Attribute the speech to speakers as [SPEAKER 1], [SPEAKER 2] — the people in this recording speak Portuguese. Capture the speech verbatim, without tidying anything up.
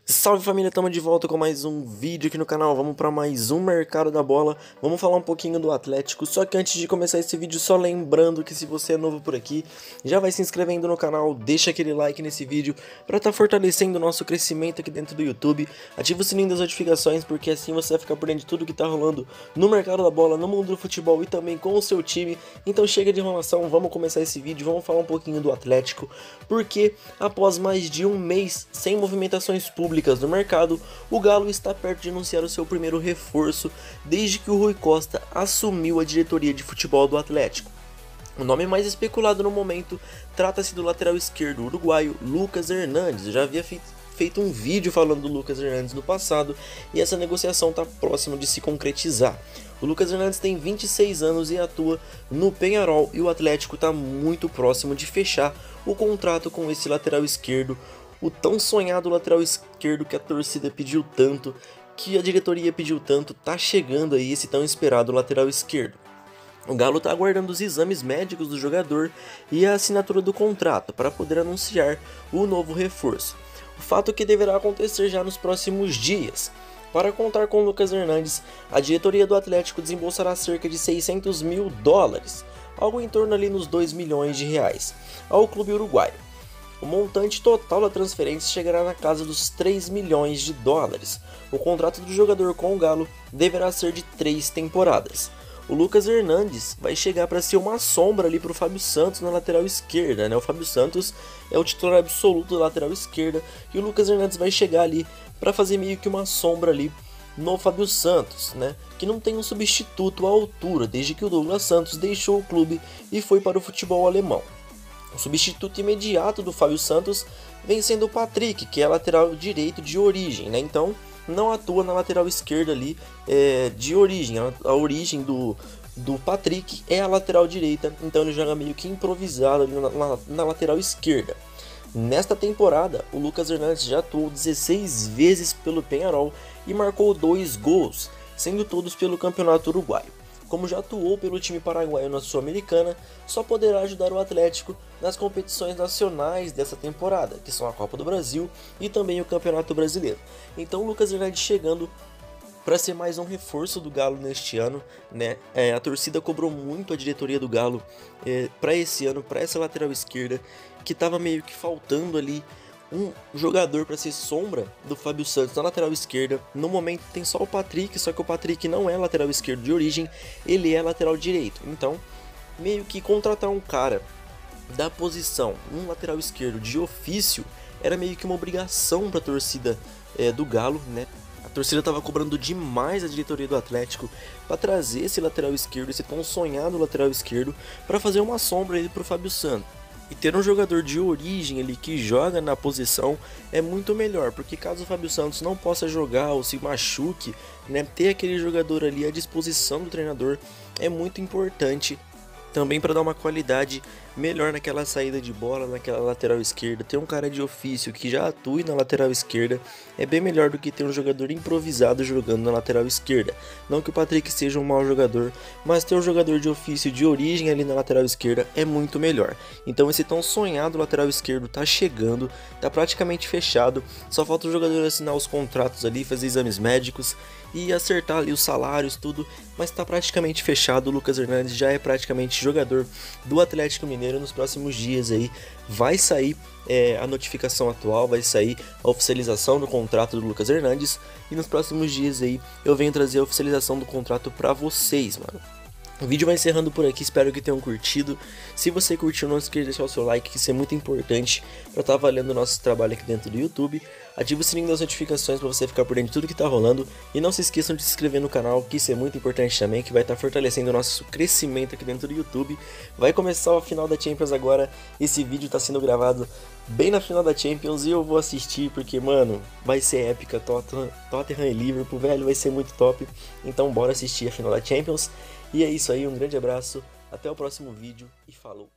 [SPEAKER 1] Salve família, estamos de volta com mais um vídeo aqui no canal. Vamos para mais um Mercado da Bola. Vamos falar um pouquinho do Atlético. Só que antes de começar esse vídeo, só lembrando que se você é novo por aqui, já vai se inscrevendo no canal, deixa aquele like nesse vídeo para estar tá fortalecendo o nosso crescimento aqui dentro do YouTube. Ativa o sininho das notificações, porque assim você vai ficar por dentro de tudo que está rolando no Mercado da Bola, no mundo do futebol e também com o seu time. Então chega de enrolação, vamos começar esse vídeo, vamos falar um pouquinho do Atlético, porque após mais de um mês sem movimentações públicas no mercado, o Galo está perto de anunciar o seu primeiro reforço desde que o Rui Costa assumiu a diretoria de futebol do Atlético. O nome mais especulado no momento trata-se do lateral esquerdo uruguaio Lucas Hernandes. Eu já havia feito um vídeo falando do Lucas Hernandes no passado e essa negociação está próxima de se concretizar. O Lucas Hernandes tem vinte e seis anos e atua no Peñarol, e o Atlético está muito próximo de fechar o contrato com esse lateral esquerdo, o tão sonhado lateral esquerdo que a torcida pediu tanto, que a diretoria pediu tanto. Tá chegando aí esse tão esperado lateral esquerdo. O Galo está aguardando os exames médicos do jogador e a assinatura do contrato para poder anunciar o novo reforço. O fato que deverá acontecer já nos próximos dias. Para contar com o Lucas Hernandes, a diretoria do Atlético desembolsará cerca de seiscentos mil dólares, algo em torno ali nos dois milhões de reais, ao clube uruguaio. O montante total da transferência chegará na casa dos três milhões de dólares. O contrato do jogador com o Galo deverá ser de três temporadas. O Lucas Hernandes vai chegar para ser uma sombra ali para o Fábio Santos na lateral esquerda, né? O Fábio Santos é o titular absoluto da lateral esquerda e o Lucas Hernandes vai chegar ali para fazer meio que uma sombra ali no Fábio Santos, né? Que não tem um substituto à altura desde que o Douglas Santos deixou o clube e foi para o futebol alemão. O substituto imediato do Fábio Santos vem sendo o Patrick, que é lateral direito de origem, né? Então não atua na lateral esquerda ali é, de origem. A, a origem do, do Patrick é a lateral direita, então ele joga meio que improvisado ali na, na, na lateral esquerda. Nesta temporada, o Lucas Hernandes já atuou dezesseis vezes pelo Peñarol e marcou dois gols, sendo todos pelo Campeonato Uruguaio. Como já atuou pelo time paraguaio na Sul-Americana, só poderá ajudar o Atlético nas competições nacionais dessa temporada, que são a Copa do Brasil e também o Campeonato Brasileiro. Então o Lucas Hernandes chegando para ser mais um reforço do Galo neste ano, né? É, a torcida cobrou muito a diretoria do Galo é, para esse ano, para essa lateral esquerda, que estava meio que faltando ali um jogador para ser sombra do Fábio Santos na lateral esquerda. No momento tem só o Patrick, só que o Patrick não é lateral esquerdo de origem, ele é lateral direito. Então, meio que contratar um cara da posição, um lateral esquerdo de ofício, era meio que uma obrigação para a torcida é, do Galo, né? A torcida estava cobrando demais a diretoria do Atlético para trazer esse lateral esquerdo, esse tão sonhado lateral esquerdo, para fazer uma sombra para o Fábio Santos. E ter um jogador de origem ali que joga na posição é muito melhor, porque caso o Fábio Santos não possa jogar ou se machuque, né, ter aquele jogador ali à disposição do treinador é muito importante também para dar uma qualidade melhor naquela saída de bola, naquela lateral esquerda. Ter um cara de ofício que já atue na lateral esquerda é bem melhor do que ter um jogador improvisado jogando na lateral esquerda. Não que o Patrick seja um mau jogador, mas ter um jogador de ofício de origem ali na lateral esquerda é muito melhor. Então esse tão sonhado lateral esquerdo tá chegando, tá praticamente fechado, só falta o jogador assinar os contratos ali, fazer exames médicos e acertar ali os salários, tudo, mas tá praticamente fechado. O Lucas Hernandes já é praticamente jogador do Atlético Mineiro. Nos próximos dias aí vai sair é, a notificação atual, vai sair a oficialização do contrato do Lucas Hernandes, e nos próximos dias aí eu venho trazer a oficialização do contrato pra vocês, mano. O vídeo vai encerrando por aqui, espero que tenham curtido. Se você curtiu, não esqueça de deixar o seu like, que isso é muito importante para estar avaliando o nosso trabalho aqui dentro do YouTube. Ative o sininho das notificações para você ficar por dentro de tudo que está rolando. E não se esqueçam de se inscrever no canal, que isso é muito importante também, que vai estar fortalecendo o nosso crescimento aqui dentro do YouTube. Vai começar a final da Champions agora, esse vídeo está sendo gravado bem na final da Champions e eu vou assistir porque, mano, vai ser épica. Tottenham, Tottenham e Liverpool, velho, vai ser muito top. Então bora assistir a final da Champions. E é isso aí, um grande abraço, até o próximo vídeo e falou!